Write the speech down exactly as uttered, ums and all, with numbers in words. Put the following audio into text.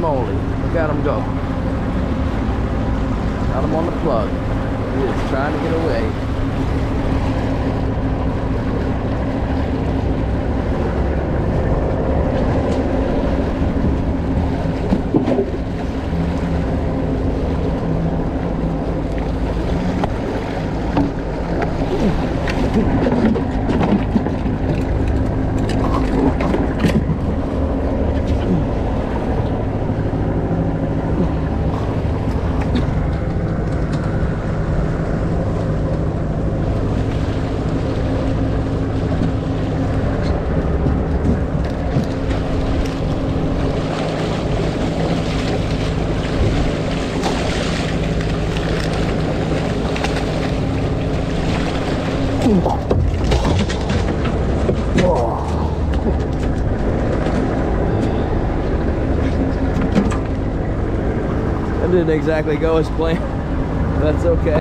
moly. Look at him go. Got him on the plug. He is trying to get away. That didn't exactly go as planned. That's okay.